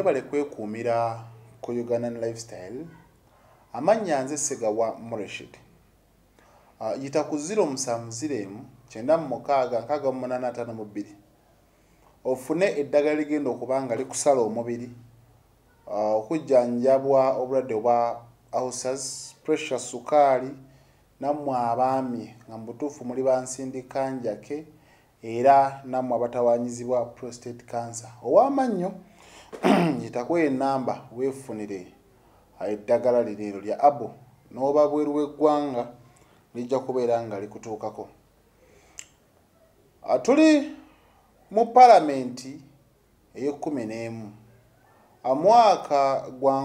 Mwebale kwekuumira ku Ugandan lifestyle. Amannya nze Segawa Mureshid. Yita ku 0709 98652. Ofune eddagala ligenda okubanga likusala omubiri. Okujjanjabwa obulwadde obwa ulcers, pressure, sukaali, nammwe abaami nga mbutuufu muli bansindika njake era nammwe abatawaanyizibwa prostate cancer. Ow'amannyo yitako enamba weefunire eddagala lino lya abo n'oba bweru w'eggwanga lijja kubeera nga likutuukako. Tuli mu palamenti ey'e11 mwaka gwa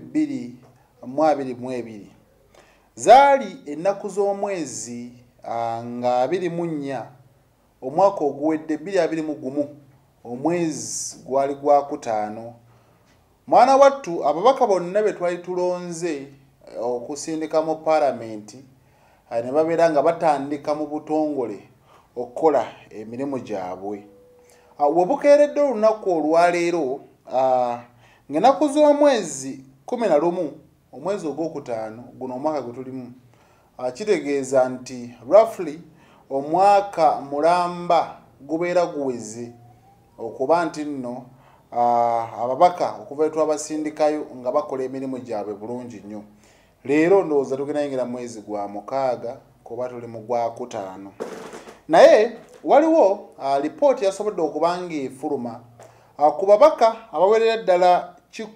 2022 zaali ennaku z'omwezi nga 24 omwaka oguwedde 2021 omwezi gwali gwa kutaano. Mwana wattu ababaka bonna be twali tulonze okusindika mu palamenti ne babeera nga batandika mu butongole okukola emirimu gyabwe. Webukeeredde olunaku olwaleero ng'ennaku z'omwezi 11 omwezi ogwokutaano guno omwaka gwe tulimu, kitegeeza nti roughly omwaka mulamba gubeera guweze okuba nti nno ababaka okuva twabasindikayo nga bakola emirimu gyabwe bulungi nnyo. Leero ndowooza tugenda yingira mwezi gwa 6 kuba tuli mu gwa 5. Naye waliwo lipooti yasobodde okubanga efuluma ku babaka abawerera ddala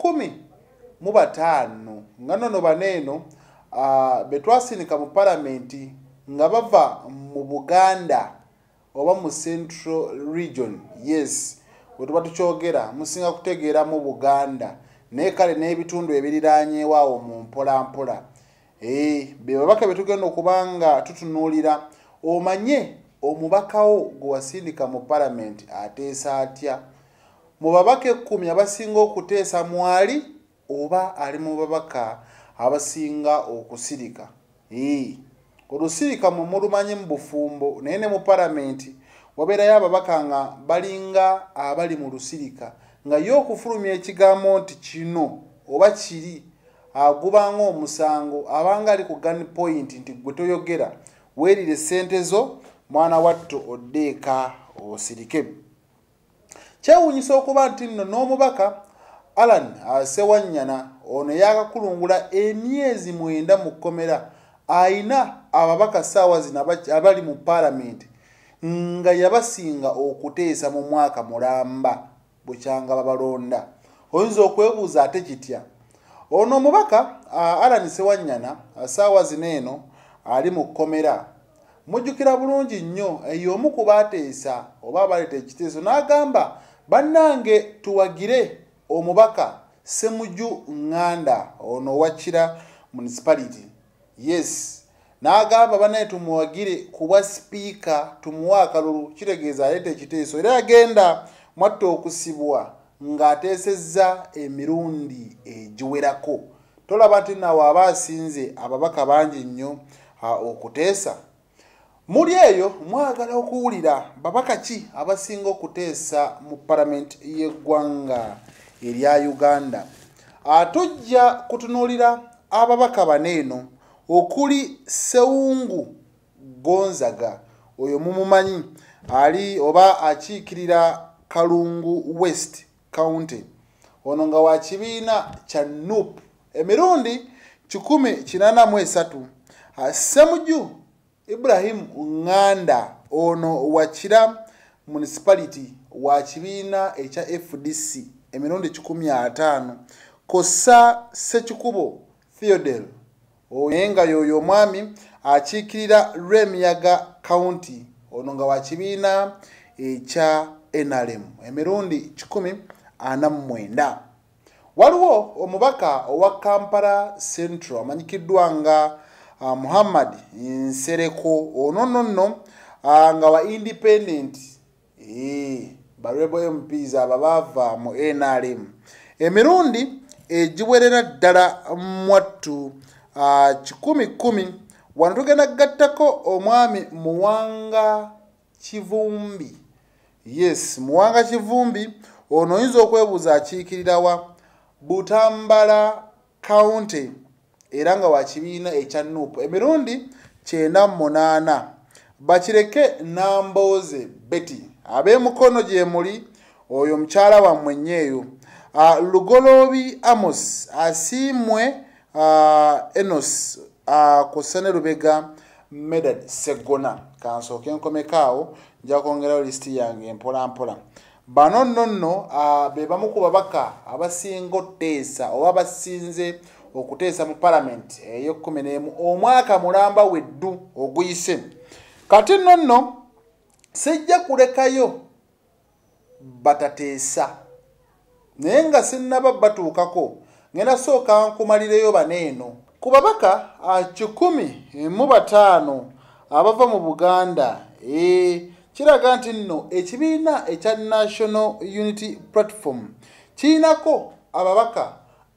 105 nga nno baneeno betwasindika mu palamenti nga bava mu Buganda oba mu Central Region. Yes, bwe tuba tukyogera musinga kutegeera mu Buganda naye kale n'ebitundu ebiriraanyeewaawo mu mpolampola. Be babaka betugenda okubanga tutunuulira omanye omubakawo gwe wasindika mu palamenti ateesa atya. Mu babaka 10 abasinga okuteesa mwali oba ali mu babaka abasinga okusirika. Olusirika mu mulumanye mu bufumbo naye ne mu palamenti wabeerayo ababaka nga balinga abali mu lusirika nga yo okufulumya ekigambo nti kino oba kiri agubanga omusango abanga ali ku gun point nti gwe toyogera weerire ssente zo mwana wattu oddeeka osirike. Kyewuunyisa okuba nti nno n'omubaka Allan Sewanyana ono yakakulungula emyezi 9 mu kkomera ayina ababaka ssaawa zino abali mu palamenti nga yabasinga okuteesa mu mwaka mulamba bukyanga babalonda. Oyinza okwebuuza ate kitya ono omubaka Allan Sewanyana ssaawa zino eno ali mu kkomera. Mujjukira bulungi nnyo ey'omu ku baateesa oba abaleeta ekiteeso n'agamba bannange tuwagire omubaka Ssemujju Nganda ono Wakira municipality. Yes, n'agamba banaye tumuwagire kuba sipiika tumuwa akalulu kitegeeza aleeta ekiteeso era yagenda mwatta okusibwa ng'ateesezza emirundi egiwerako. Tolaba nti nawe aba asinze ababaka bangi nnyo okuteesa. Muli eyo mwagala okuwulira babaka ki abasinga okuteesa mu palamenti y'eggwanga erya Uganda. Tujja kutunuulira ababaka baneeno okuli Sewungu Gonzaga oyo mumumanyi ali oba akiikirira Kalungu West County ono nga wa kibiina kya NUP emirundi 183. Ssemujju Ibrahim Nganda ono Wakira municipality wa kibiina ekya FDC emirundi 15. Kosa Sekikubo Theodel oyenga yoyo mwami akiikirira Remiyaga County ono nga wa kibiina ekya NRM emirundi 149. Waliwo omubaka owa Kampala Central amanyikiddwa nga Muhammad Nsereko ono nno nga wa independent barebo MPs ababava mu NRM emirundi egiwerera ddala mwattu 10 wano tugenda gattako omwami Muwanga Kivumbi. Yes, Muwanga Kivumbi ono oyinza okwebuuza akiikirira wa Butambala County era nga wa kibiina ekya NUP emirundi 98. Bakireke Nambooze Betty ab'emukono gye muli oyo mukyala wammwe nnyo. Lugolobi Amos asiimwe Enos Kosane Lubega Medad Segona. Kansooke nkomekaawo nja kwongerayo lisiti yange mpola mpola. Bano nonno be bamu ku babaka abasinga oteesa oba basinze okuteesa mu parliament ey'ekkuminemu omwaka mulamba weddu oguyise. Kati nonno sijja kulekayo batateesa naye nga sinnaba batuukako ngenda sooka nkumalireyo baneeno ku babaka 105 abava mu Buganda. Kiraga nti nno ekibiina ekya National Unity Platform kirinako ababaka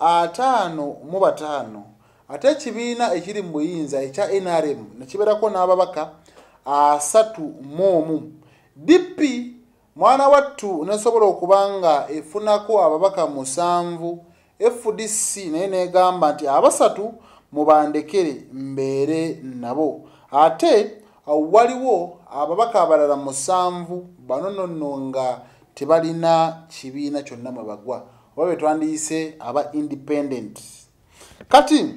55 ate ekibiina ekiri mu buyinza ekya NRM nekibeerako n'ababaka 31. DP mwana wattu nesobola okubanga efunako ababaka 7. FDC naye negamba nti abasatu mubandekere mbeere nabo ate waliwo ababaka abalala 7 bano nonno nga tebalina kibiina kyonna mwe bagwa oba betwandiyise aba independent. Kati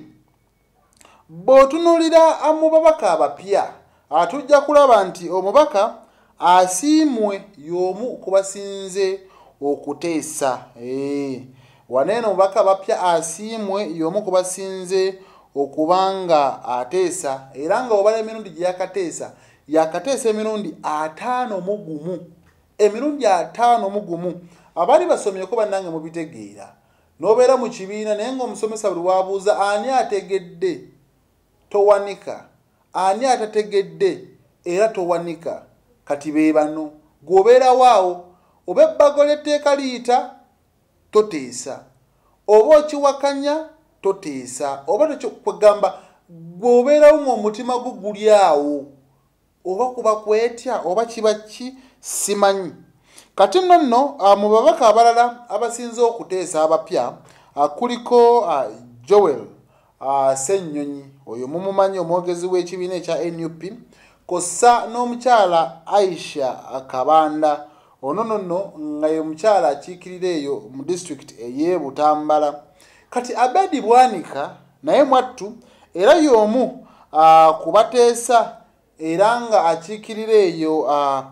bw'otunuulira mu babaka abapya atujja kulaba nti omubaka asiimwe y'omu ku basinze okuteesa. Waneeno omubaka abapya asiimwe y'omu ku basinze okubanga ateesa era nga obala emirundi gye yakateesa emirundi 51. Emirundi 51 abali basomyeko bannange mubitegeera n'obeera mu kibiina naye ng'omusomesa buli wabuuza ani ategedde towanika, ani atategedde era towanika. Kati be bano gwobeerawo awo oba ebbago ly'etteeka liyita toteesa oba okiwakanya toteesa oba tekyokugamba gwobeerawo ng'omutima guguli awo oba kuba kwetya oba kiba ki simanyi. Kati nonno mu babaka abalala abasinze okuteesa abapya kuliko Joel Ssennyonyi oyo mumumanyi omwogezi w'ekibiina ekya NUP kossa n'omukyala Aisha Kabanda ono nonno nga ye mukyala akiikirira eyo mu district ey'e Butambala. Kati Abedi Bwanika naye mwattu era y'omu kubateesa era nga akiikirira eyo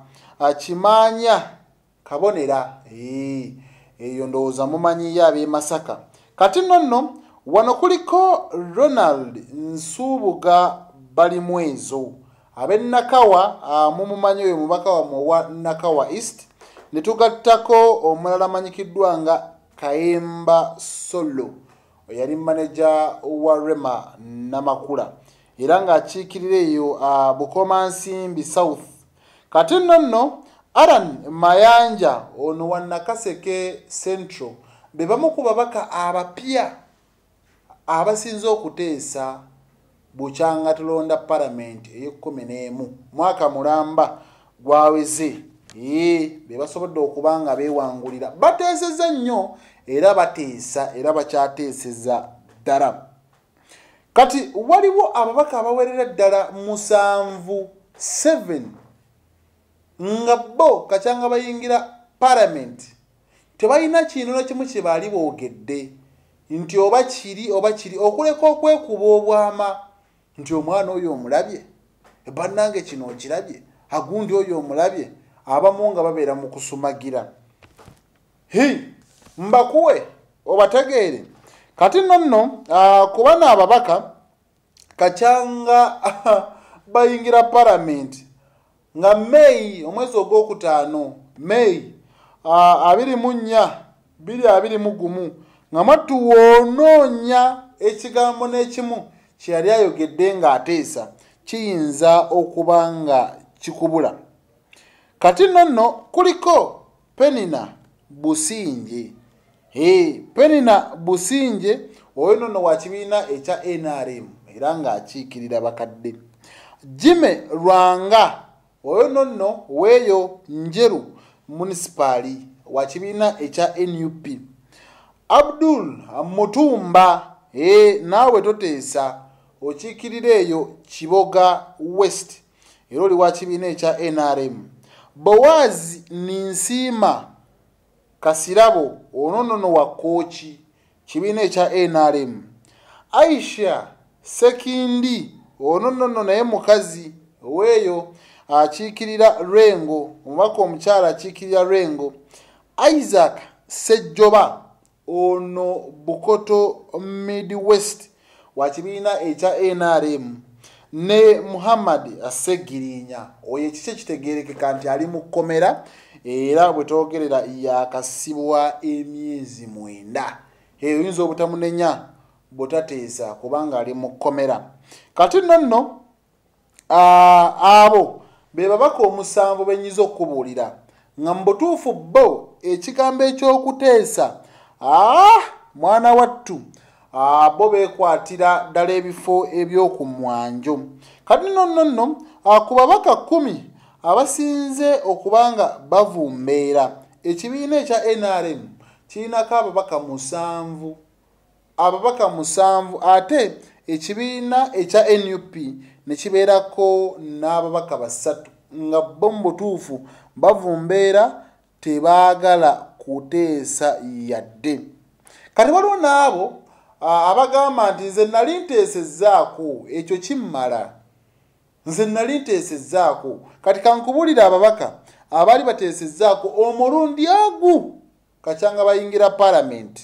Kimanya Kabonera eyo ndowooza mumanyiyo ab'e Masaka. Kati nonno wano kuliko Ronald Nsubuga Balimwezo ab'e Nakawa mumumanyi oyo mubaka wa Nakawa East ne tugattako omulala amanyikiddwa nga Kayemba Solo yali manager wa Rema Namakula era nga akiikirira eyo Bukomansimbi South. Kati nonno Allan Mayanja ono wa Nakaseke Central be bamu ku babaka abapya abasinze okuteesa bukyanga tulonda parliament ey'ekkuminemu mwaka mulamba gwaweze. Be basobodde okubanga beewangulira bateeseza nnyo era bateesa era bakyateeseza ddala. Kati waliwo ababaka abawerera ddala 7 nga bo kacyanga bayingira parliament tebalina kintu na kimu kye baali boogedde nti oba kiri okuleka okwekuba obwama nti omwana oyo omulabye bannange kino okirabye agundi oyo omulabye abamu nga babeera mu kusumagira. Mbakuwe obategeere. Kati nonno kuba n'ababaka kacyanga bayingira parliament nga May omwezi ogwokutaano May 24 2021 nga mwattu woonoonya ekigambo n'ekimu kye yali ayogedde ng'ateesa kiyinza okuba nga kikubula. Kati nonno kuliko Penina Businje. Penina Businje oyo nonno wa kibiina ekya NRM era ng'akiikirira bakadde. Jime Lwanga oyo nonno weeyo Njeru municipali wa kibiina ekya NUP. Abdul Mutumba naawe toteesa okiikirira eyo Kiboga West era oli wa kibiina ekya NRM. Bowazi Ninsiima Kasirabo ono wa Kooki kibiina ekya NRM. Aisha Sekindi ono naye mukazi weeyo akiikirira Lwengo, omubaka omukyala akiikirira Lwengo. Isaac Sejjoba ono Bukoto Midwest wa kibiina ekya NRM. Ne Muhammad Assegirinya oyo ekikye kitegeerekeka nti ali mu kkomera era bwe twogerera yakasibwa emyezi 9. Oyinza obutamunenya butateesa kubanga ali mu kkomera. Kati nno abo be babaka omusanvu benyiza okubuulira nga mbutuufu bo ekigambo ekyokuteesa mwana wattu bo beekwatira ddala ebifo ebyokumwanjo. Kati nno ku babaka 10 abasinze okubanga bavumbeera ekibiina ekya NRM kirinako ababaka 7. Ababaka 7 ate ekibiina ekya NUP ne kibeerako n'ababaka 3 nga bo mu butuufu bavumbeera tebaagala kuteesa yadde. Kati waliwo n'abo abagamba nti nze nali nteesezzaako ekyo kimmala, nze nali nteesezzaako. Kati kankubulira ababaka abaali bateesezzaako omulundi ogu kacyanga bayingira palamenti.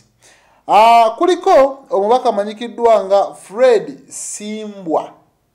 Kuliko omubaka amanyikiddwa nga Fred Simbwa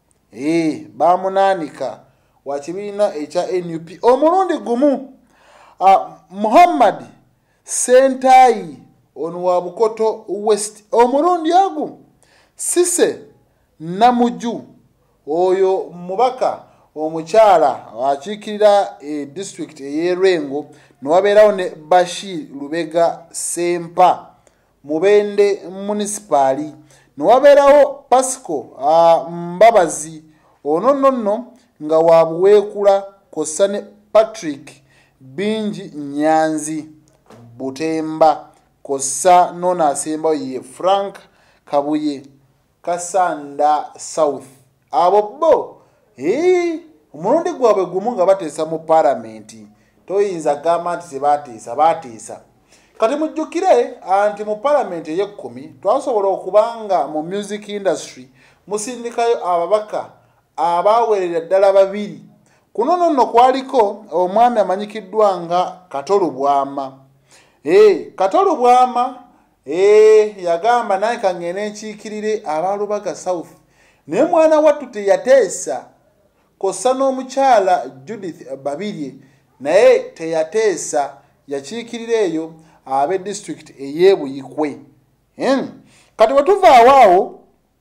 bamunaanika wa kibiina ekya NUP omulundi gumu. Muhammad Sentayi ono wa Bukoto West omulundi ogu. Sise Namuju oyo mubaka omukyala akiikirira district ey'Erwengo. Newabeerawo ne Bashir Lubega Sempa Mubende municipali. Newabeerawo Pasco Mbabazi ono nno nga wa Buweekula kossa ne Patrick Bingi Nyanzi Butemba kossa nona asembayo ye Frank Kabuye Kasanda South. Abo bo omulundi gwabwe gumu nga bateesa mu palamenti. Toyinza gamba nti bateesa. Kati mujjukire anti mu palamenti ey'e10 twasobola okubanga mu music industry musindikayo ababaka abawerera ddala 2. Kuno nno kwaliko omwami amanyikiddwa nga Katolu Bwama. Katolu Bwama yagamba naye kangene nkiikirire abalubaga South. Naye mwana wattu teyateesa kossa n'omukyala Judith Babirye naye teyateesa yakiikirira eyo abe district ey'Ebuyikwe. Kati wetuva awaawo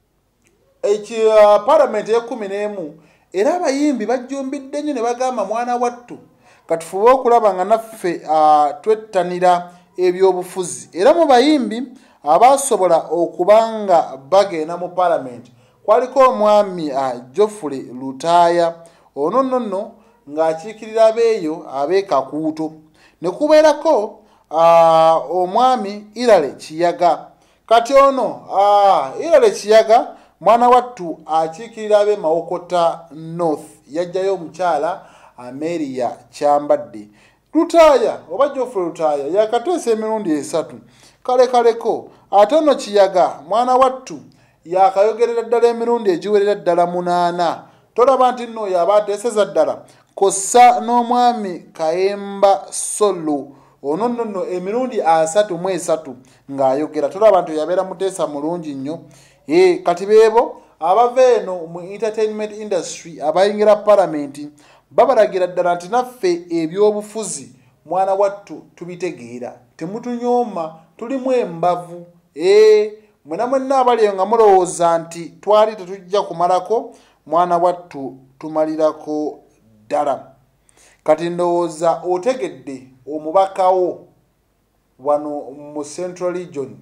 palamenti ey'e11 era abayimbi bajjumbidde nnyo ne bagamba mwana wattu katufube okulaba nga naffe twettanira ebyobufuzi. Era mu bayimbi abasobola okubanga bagenda mu palamenti kwaliko omwami Geoffrey Lutaaya ono nno ng'akiikirira abeeyo ab'Ekakuuto. Ne kubeerako omwami Irale Kiyaga. Kati ono Irale Kiyaga mwana wattu akiikirira ab'e Mawokota North. Yajjayo omukyala Amelia Kyambadde. Lutaaya oba Geoffrey Lutaaya yakateesa emirundi 3. Kaleko ate ono Kiyaga mwana wattu yakayogerera ddala emirundi egiwerera ddala 8. Tolaba nti nno yaba ateeseza ddala. Kossa n'omwami Kayemba Solo ono nno emirundi 33 ng'ayogera. Tolaba nti yabeera muteesa mulungi nnyo. Kati beebo abava eno mu entertainment industry abayingira palamenti babalagira ddala nti naffe ebyobufuzi mwana wattu tubitegeera, temutunyooma, tulimu embavu. Mwenna abaliyo nga mulowooza nti twali tetujja kumalako mwana wattu tumalirako ddala. Kati ndowooza otegedde omubakawo wano mu Central Region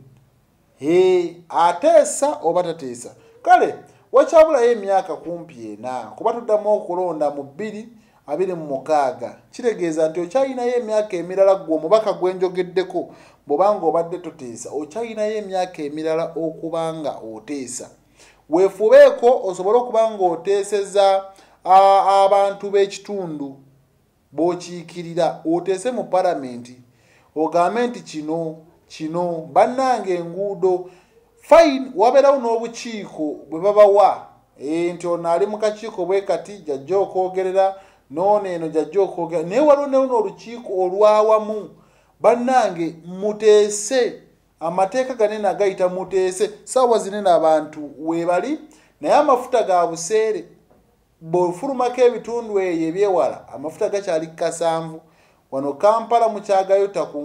ateesa oba tateesa. Kale wakyabulayo emyaka kumpi 4 kuba tuddamu okulonda mu 26 kitegeeza nti okyalinayo emyaka emirala gwe omubaka gwenjogeddeko bw'obanga obadde toteesa okyalinayo emyaka emirala okubanga oteesa. Weefubeeko osobole okubanga oteeseza abantu b'ekitundu b'okiikirira oteese mu palamenti ogambe nti kino bannange enguudo fine wabeerawo n'obukiiko bwe babawa nti ono ali mu kakiiko bwe kati jajja okwogerera noono eno jajja okwogera naye waliwo n'olukiiko olwawamu bannange muteese amateeka ganene agayita muteese saawa zinene abantu weebali naye amafuta ga buseere bw'ofulumako ebitundu eyo ebyewala amafuta gakyali 7 wano Kampala mukyagayota ku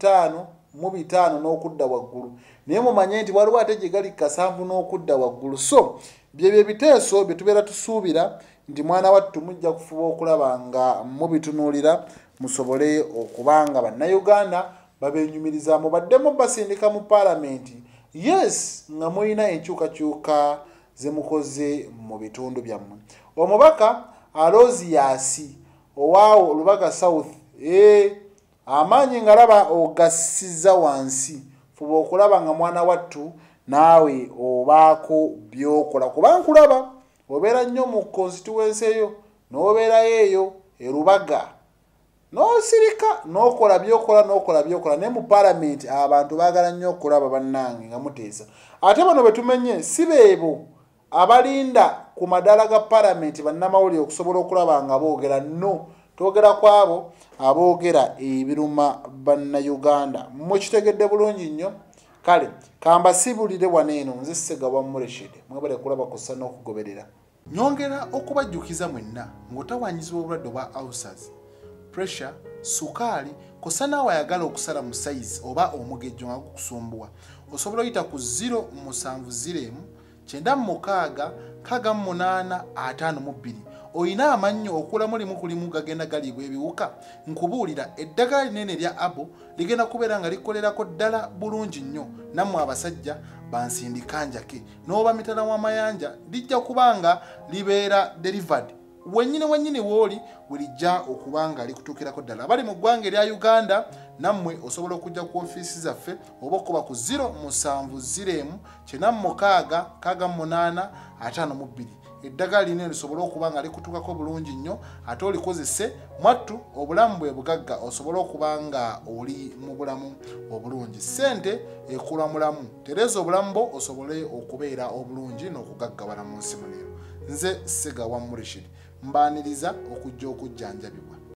15,500 n'okudda waggulu naye mumanye nti waliwo ate gye gali 7 n'okudda waggulu. So byebyo ebiteeso bye tubeera tusuubira nti mwana wattu mujja kufuba okulaba nga mubitunuulira musobole okubanga bannayuganda babenyumiriza mubaddemu basindika mu palamenti yes nga mulina enkyukakyuka ze mukoze mu bitundu byammwe. Omubaka Aloziyasi owaawo Lubaga South amaanyi nga laba ogassiza wansi fuba okulaba nga mwana wattu naawe obaako byokola kuba nkulaba obeera nnyo mu constituency eyo n'obeerayo eyo Lubaga n'osirika n'okola byokola naye mu palamenti abantu baagala nnyo okulaba bannange nga muteesa. Ate bano betumenye si beebo abalinda ku madala ga palamenti bannamawulire okusobola okulaba nga boogera no twogera ku abo aboogera ebiruma bannayuganda mukitegedde bulungi nnyo. Kale kambasibulire waneeno nze Ssegawa Mureshede mwebale kulaba kussa n'okugoberera. Nyongera okubajjukiza mwenna ng'otawanyizibwa obulwadde obwa ulcers, pressure, sukaali kosa naawe ayagala okusala mu size oba omugejjo nga gukusumbuwa osobola oyita ku 070 906 688 52. Oyina amannyo okulamu limu kulimu gagenda galiibwa ebiwuka nkubuulira eddagala linene lya abo ligenda kubeera nga likolerako ddala bulungi nnyo nammwe abasajja bansindika njake n'oba mitala w'amayanja lijja kubanga libeera delivered wennyini wooli werijja okubanga likutuukirako ddala. Abali mu ggwanga erya Uganda nammwe osobola okujja ku ofiisi zaffe oba okuba ku 070 906 688 52. Eddagala linene lisobola okuba nga likutuukako bulungi nnyo ate olikozese mwattu obulamu bwe bugagga osobole okuba nga oli mu bulamu obulungi. Ssente ekula mulamu tereza obulamu bwo osobole okubeera obulungi n'okugaggawala mu nsi muno. Nze Ssegawa Mureshede mbaaniriza okujja okujjanjabibwa.